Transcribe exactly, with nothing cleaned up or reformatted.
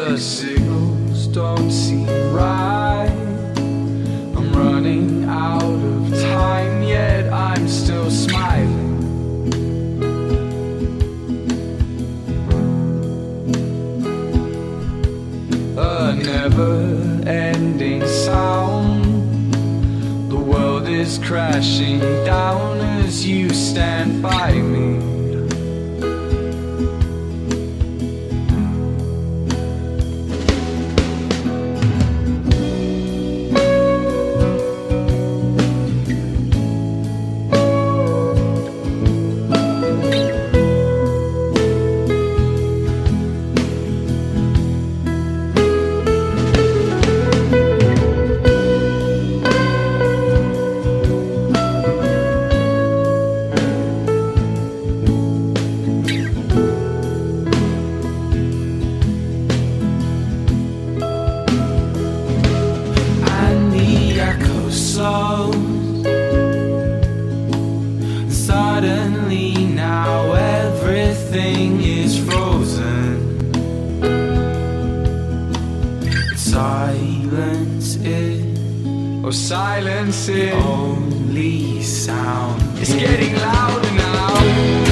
The signals don't seem right. I'm running out of time, yet I'm still smiling. A never-ending sound. The world is crashing down as you stand by me. Suddenly now everything is frozen. Silence is, oh silence is only sound. It's getting louder now.